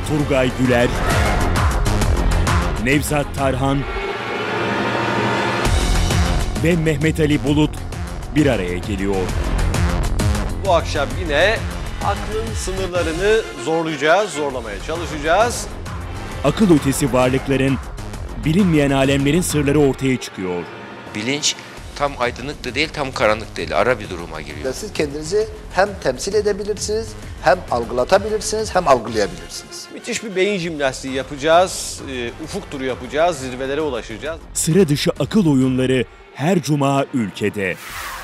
Turgay Güler, Nevzat Tarhan ve Mehmet Ali Bulut bir araya geliyor. Bu akşam yine aklın sınırlarını zorlamaya çalışacağız. Akıl ötesi varlıkların, bilinmeyen alemlerin sırları ortaya çıkıyor. Bilinç tam aydınlık da değil, tam karanlık değil. Ara bir duruma giriyor. Siz kendinizi hem temsil edebilirsiniz, hem algılatabilirsiniz, hem algılayabilirsiniz. Müthiş bir beyin jimnastiği yapacağız, ufuk turu yapacağız, zirvelere ulaşacağız. Sıra dışı akıl oyunları her cuma ülkede.